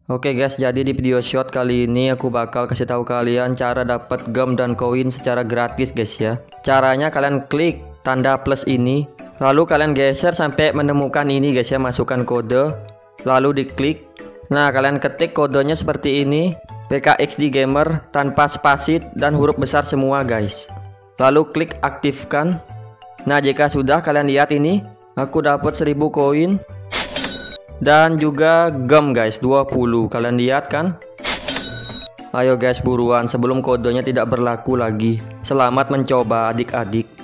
Oke guys, jadi di video short kali ini aku bakal kasih tahu kalian cara dapat gem dan koin secara gratis guys ya. Caranya kalian klik tanda plus ini, lalu kalian geser sampai menemukan ini guys ya, masukkan kode, lalu diklik. Nah, kalian ketik kodenya seperti ini, PKXD Gamer tanpa spasi dan huruf besar semua guys. Lalu klik aktifkan. Nah, jika sudah kalian lihat ini, aku dapat 1000 koin. Dan juga gem guys 20. Kalian lihat kan? Ayo guys buruan sebelum kodenya tidak berlaku lagi. Selamat mencoba adik-adik.